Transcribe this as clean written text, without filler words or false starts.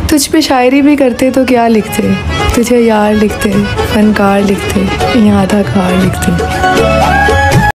तुझ पे शायरी भी करते तो क्या लिखते, तुझे यार लिखते, फनकार लिखते, या आधा खार लिखते।